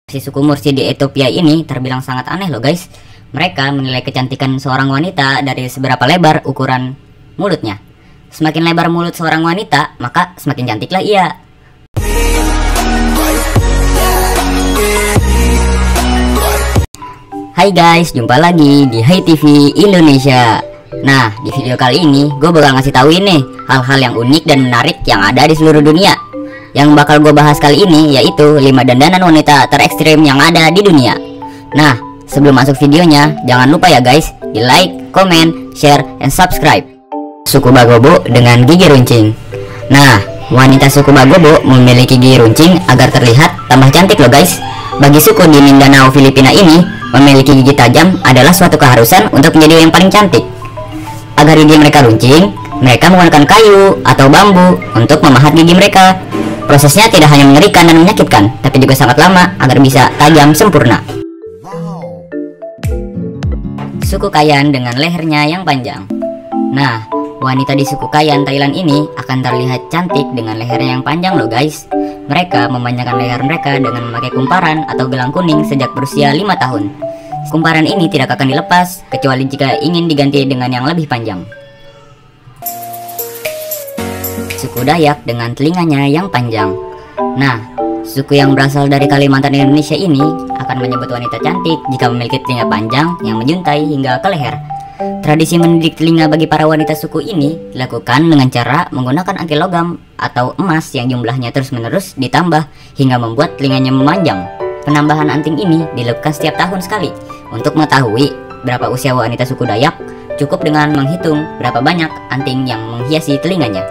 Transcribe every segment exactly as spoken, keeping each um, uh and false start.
Si suku Mursi di Ethiopia ini terbilang sangat aneh loh guys. Mereka menilai kecantikan seorang wanita dari seberapa lebar ukuran mulutnya. Semakin lebar mulut seorang wanita, maka semakin cantiklah ia. Hai guys, jumpa lagi di Hai T V Indonesia. Nah, di video kali ini gue bakal ngasih tahu ini hal-hal yang unik dan menarik yang ada di seluruh dunia. Yang bakal gue bahas kali ini yaitu lima dandanan wanita terekstrim yang ada di dunia. Nah, sebelum masuk videonya, jangan lupa ya guys, di like, comment, share, and subscribe. Suku Bagobo dengan gigi runcing. Nah, wanita suku Bagobo memiliki gigi runcing agar terlihat tambah cantik loh guys. Bagi suku di Mindanao, Filipina ini, memiliki gigi tajam adalah suatu keharusan untuk menjadi yang paling cantik. Agar gigi mereka runcing, mereka menggunakan kayu atau bambu untuk memahat gigi mereka. Prosesnya tidak hanya mengerikan dan menyakitkan, tapi juga sangat lama agar bisa tajam sempurna. Suku Kayan dengan lehernya yang panjang. Nah, wanita di suku Kayan Thailand ini akan terlihat cantik dengan lehernya yang panjang loh guys. Mereka memanjangkan leher mereka dengan memakai kumparan atau gelang kuning sejak berusia lima tahun. Kumparan ini tidak akan dilepas kecuali jika ingin diganti dengan yang lebih panjang. Suku Dayak dengan telinganya yang panjang. Nah, suku yang berasal dari Kalimantan Indonesia ini akan menyebut wanita cantik jika memiliki telinga panjang yang menjuntai hingga ke leher. Tradisi mendidik telinga bagi para wanita suku ini dilakukan dengan cara menggunakan anti logam atau emas yang jumlahnya terus-menerus ditambah hingga membuat telinganya memanjang. Penambahan anting ini dilakukan setiap tahun sekali. Untuk mengetahui berapa usia wanita suku Dayak, cukup dengan menghitung berapa banyak anting yang menghiasi telinganya.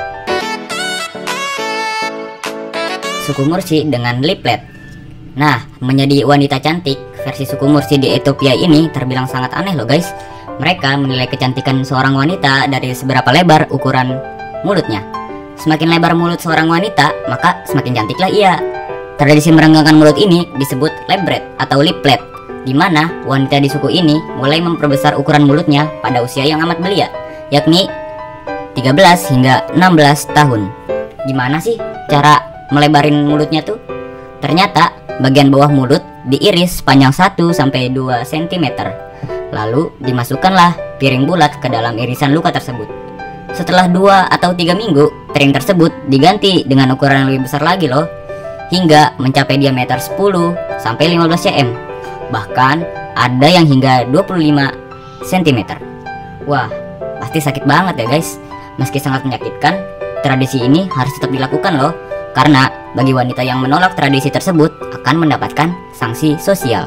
Suku Mursi dengan liplet. Nah, menjadi wanita cantik versi suku Mursi di Ethiopia ini terbilang sangat aneh loh guys. Mereka menilai kecantikan seorang wanita dari seberapa lebar ukuran mulutnya. Semakin lebar mulut seorang wanita, maka semakin cantiklah ia. Tradisi merenggangkan mulut ini disebut lebret atau liplet, di mana wanita di suku ini mulai memperbesar ukuran mulutnya pada usia yang amat belia, yakni tiga belas hingga enam belas tahun. Gimana sih cara melebarin mulutnya tuh? Ternyata bagian bawah mulut diiris panjang satu sampai dua sentimeter. Lalu dimasukkanlah piring bulat ke dalam irisan luka tersebut. Setelah dua atau tiga minggu, piring tersebut diganti dengan ukuran yang lebih besar lagi loh, hingga mencapai diameter sepuluh sampai lima belas sentimeter. Bahkan ada yang hingga dua puluh lima sentimeter. Wah, pasti sakit banget ya guys. Meski sangat menyakitkan, tradisi ini harus tetap dilakukan loh. Karena bagi wanita yang menolak tradisi tersebut akan mendapatkan sanksi sosial.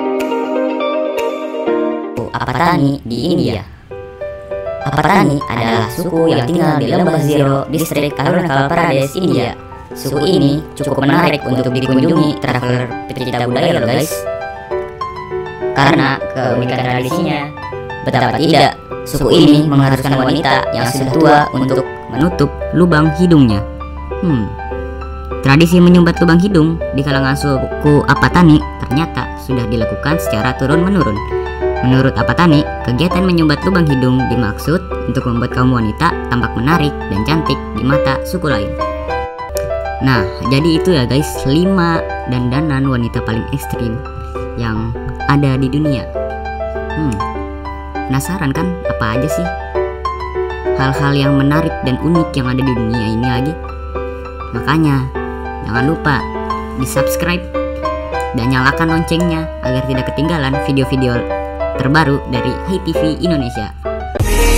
Apatani di India. Apatani adalah suku yang tinggal di Lembah Zero, distrik Arunachal Pradesh, India. Suku ini cukup menarik untuk dikunjungi traveler pecinta budaya loh guys. Karena keunikan tradisinya. Betapa tidak, suku ini mengharuskan wanita yang sudah tua untuk menutup lubang hidungnya. Hmm. Tradisi menyumbat lubang hidung di kalangan suku Apatani ternyata sudah dilakukan secara turun-menurun. Menurut Apatani, kegiatan menyumbat lubang hidung dimaksud untuk membuat kaum wanita tampak menarik dan cantik di mata suku lain. Nah, jadi itu ya guys, lima dandanan wanita paling ekstrim yang ada di dunia. Hmm, penasaran kan apa aja sih hal-hal yang menarik dan unik yang ada di dunia ini lagi? Makanya jangan lupa di subscribe dan nyalakan loncengnya agar tidak ketinggalan video-video terbaru dari Hai T V Indonesia.